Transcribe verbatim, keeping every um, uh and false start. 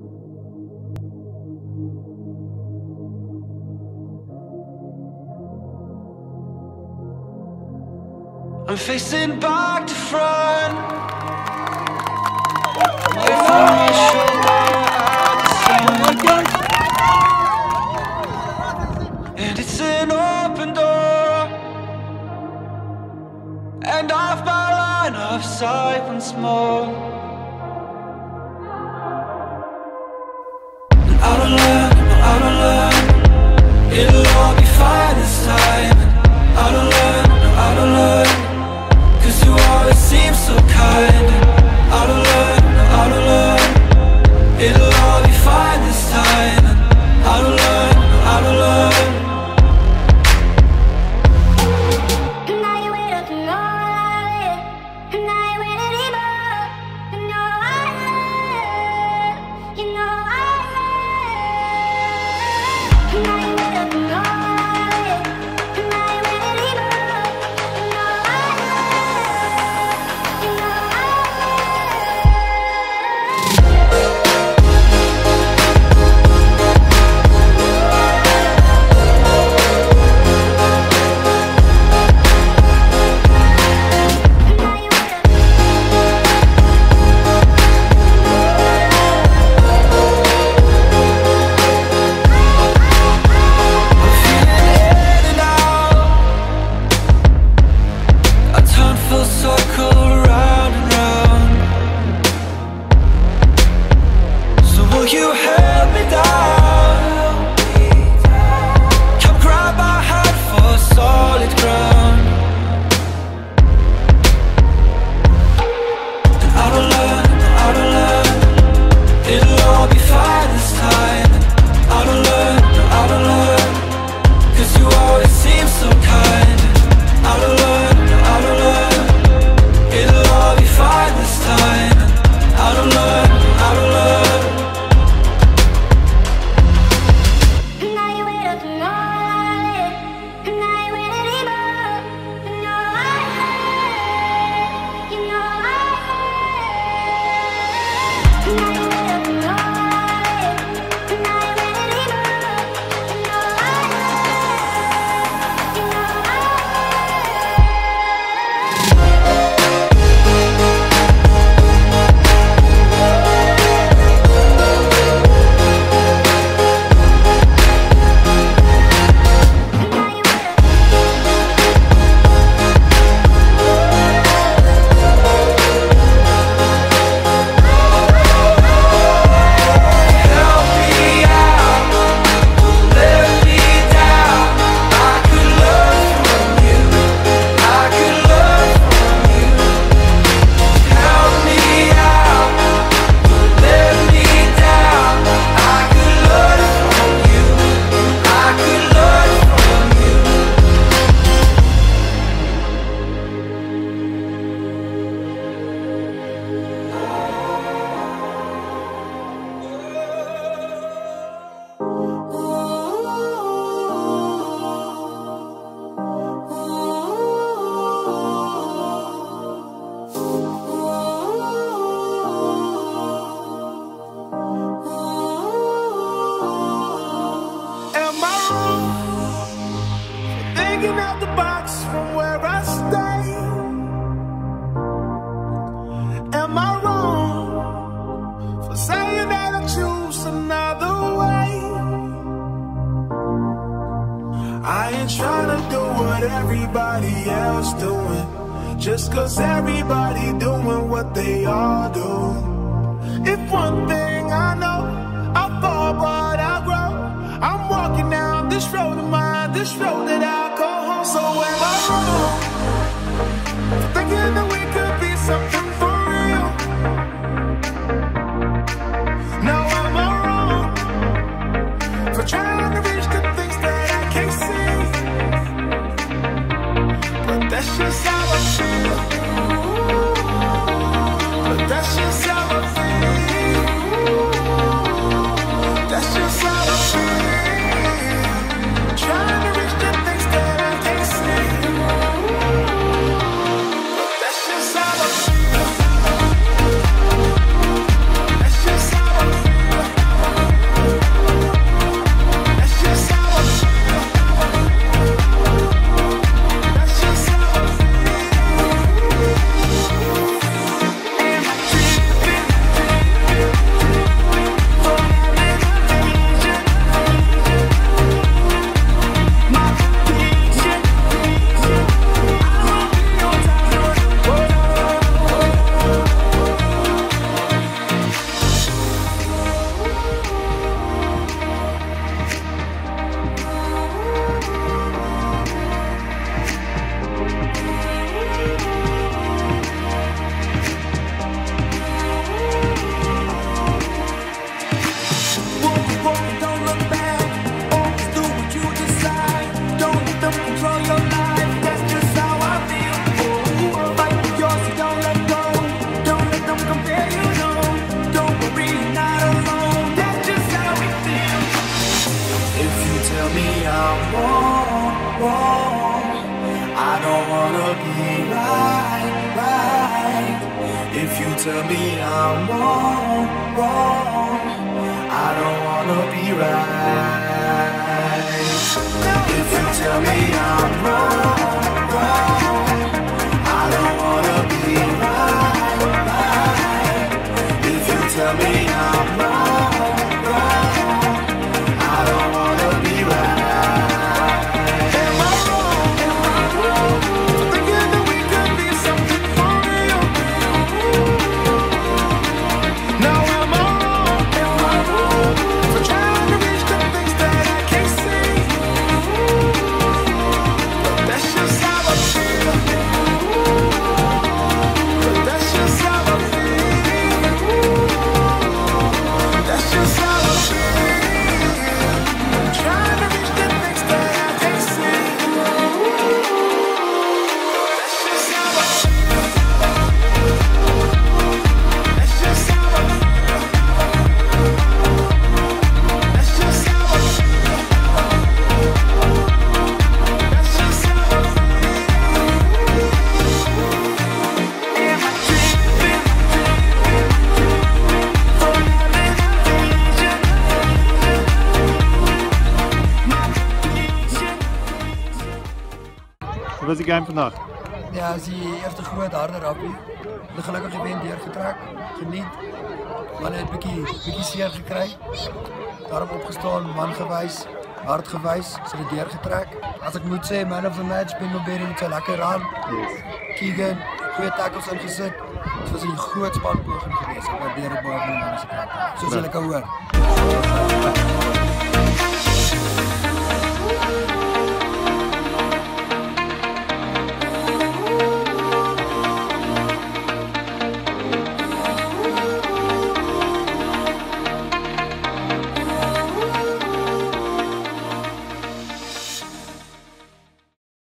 I'm facing back to front, away from my shoulder at the sun. And it's an open door, and off my line of sight once more. And out of learn, out of learn, it'll all be fine this time. Out of learn, out of learn, you always seem so kind. Out of learn, out of learn, it'll all be fine this time. Out of learn, out of learn. Now you wait up and all I live, and now you wait anymore. You know I love, you know I love. Now you wait up and all I live, and now you wait anymore. You know I everybody else doing, just cause everybody doing what they all do. If one thing I know, I fall but I grow. I'm walking down this road of mine, this road that I call home. So am I wrong for thinking that we could be something for real? Now am I wrong for trying to reach the things that I can't see? But that's just how I feel. But that's just how I feel. That's just how I feel. Trying to reach the things If you tell me I'm wrong, wrong, I don't wanna be right. If you tell me I'm wrong, wrong, I don't wanna be right, right. If you tell me I'm wrong, wrong, I don't wanna be right. Am I wrong? Am I wrong? Thinking that we could be something for real. Now am I wrong? Am I wrong? For trying to reach the things that I can't see. But that's just how I feel. But that's just how I feel. That's just how I feel. Trying to reach the things that I can't see. That's just how I feel. That's just how I feel. That's just how I feel. That's just how I feel. Am I tripping? For having a vision? My vision. Hoe was die game vandaag? Ja, dat is die eerste groot harde rappie. De gelukkige wind deurgetrek, geniet. Man het 'n bietjie bietjie seer gekry. Daarop opgestaan, man gewys, hard gewys, so dit deurgetrek. As ek moet sê, man of the match, Ben Berry met sy lekker run. Keegan, goeie tackles ingesit. Dit was 'n groot spanpoging geweest. Ek waardeer dit baie van die manne se kant. Soos julle kan hoor.